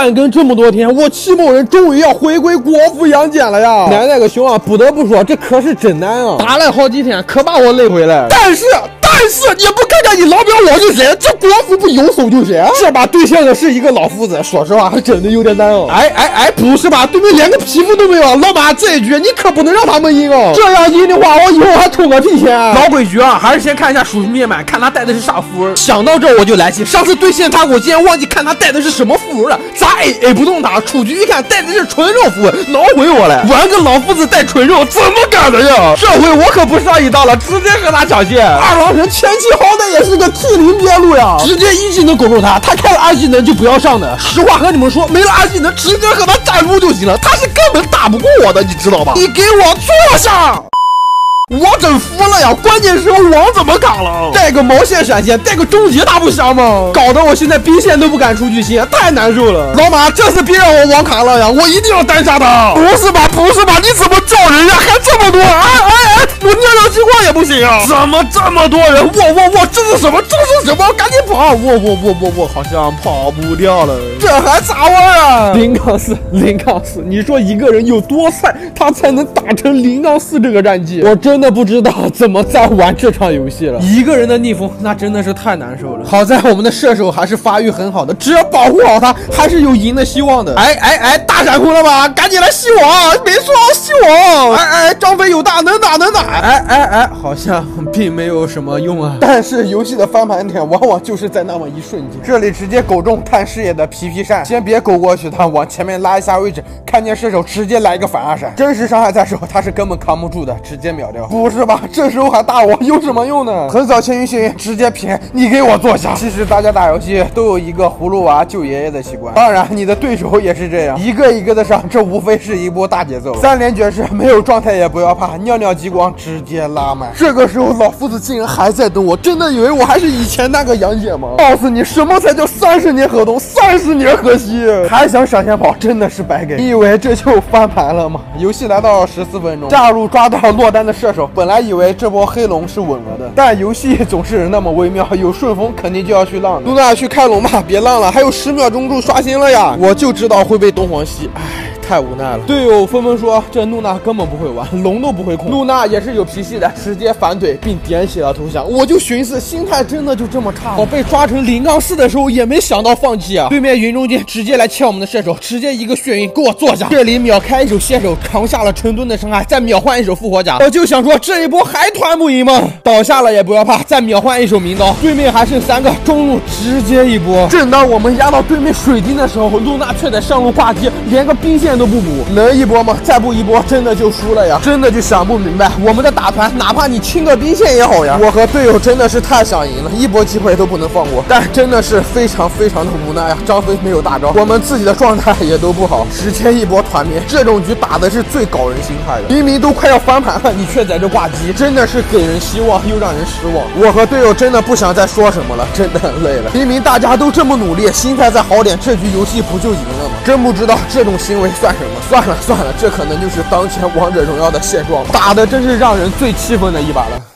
断更这么多天，我戚某人终于要回归国服养检了呀！奶奶个熊啊！不得不说，这可是真难啊！打了好几天，可把我累回来。但是你不看看你老表我是谁？这国服不有手就行？这把对象的是一个老夫子，说实话还真的有点难哦。哎，不是吧？对面连个皮肤都没有，老板这一局你可不能让他们赢哦！这样赢的话，我以后还充个屁钱。老规矩啊，还是先看一下属性面板，看他带的是啥符。想到这我就来气，上次对线他我竟然忘记看他带的是什么符了，咋 A 不动他？出局一看带的是纯肉符，恼回我了。玩个老夫子带纯肉，怎么敢的呀？这回我可不上一当了，直接和他抢线。二郎神前期好歹也是个 T0边路呀，直接一技能拱住他，他开了二技能就不要上的。实话和你们说，没了二技能直接和他战撸就行了，他是根本打不过我的，你知道吧？你给我坐下！我真服了呀！关键时候网怎么卡了？带个毛线闪现，带个终结他不香吗？搞得我现在兵线都不敢出去线，太难受了。老马，这次别让我网卡了呀！我一定要单杀他！不是吧？你怎么叫人呀？还这么多！哎！我尿尿情况也不行啊！怎么这么多人？我这是什么？赶紧跑！我好像跑不掉了。这还咋玩啊？0-4，你说一个人有多菜，他才能打成0-4这个战绩？我真的不知道怎么再玩这场游戏了。一个人的逆风，那真的是太难受了。好在我们的射手还是发育很好的，只要保护好他，还是有赢的希望的。哎，大闪空了吧？赶紧来吸我！没说吸我！哎，张飞有大，能打！哎，好像并没有什么用啊。但是游戏的翻盘点往往就是在那么一瞬间。这里直接狗中探视野的皮皮扇，先别狗过去，他往前面拉一下位置，看见射手直接来一个反二闪，真实伤害在手，他是根本扛不住的，直接秒掉。不是吧？这时候还打我有什么用呢？横扫千云幸运，直接平，你给我坐下。其实大家打游戏都有一个葫芦娃救爷爷的习惯，当然你的对手也是这样，一个一个的上，这无非是一波大节奏。3连绝世，没有状态也不要怕，尿极光直接拉满。这个时候老夫子竟然还在等我，真的以为我还是以前那个杨姐吗？告诉你什么才叫30年河东，30年河西，还想闪现跑，真的是白给。你以为这就翻盘了吗？游戏来到14分钟，炸入抓到落单的射手，本来以为这波黑龙是稳了的，但游戏总是那么微妙，有顺风肯定就要去浪的。露娜去开龙吧，别浪了，还有10秒钟就刷新了呀！我就知道会被东皇吸，唉。太无奈了，队友纷纷说这露娜根本不会玩，龙都不会控。露娜也是有脾气的，直接反怼并点起了投降。我就寻思心态真的就这么差，我被抓成0-4的时候也没想到放弃啊。对面云中剑直接来欠我们的射手，直接一个血晕给我坐下。这里秒开一手卸手，扛下了成吨的伤害，再秒换一手复活甲。我就想说这一波还团不赢吗？倒下了也不要怕，再秒换一手名刀。对面还剩3个，中路直接一波。正当我们压到对面水晶的时候，露娜却在上路挂机，连个兵线都不补，能一波吗？再不一波真的就输了呀！真的就想不明白，我们的打团哪怕你清个兵线也好呀。我和队友真的是太想赢了，一波机会都不能放过，但真的是非常的无奈呀。张飞没有大招，我们自己的状态也都不好，直接一波团灭，这种局打的是最搞人心态的。明明都快要翻盘了，你却在这挂机，真的是给人希望又让人失望。我和队友真的不想再说什么了，真的很累了。明明大家都这么努力，心态再好点，这局游戏不就赢了吗？真不知道这种行为算什么。算了，这可能就是当前王者荣耀的现状吧，打的真是让人最气愤的一把了。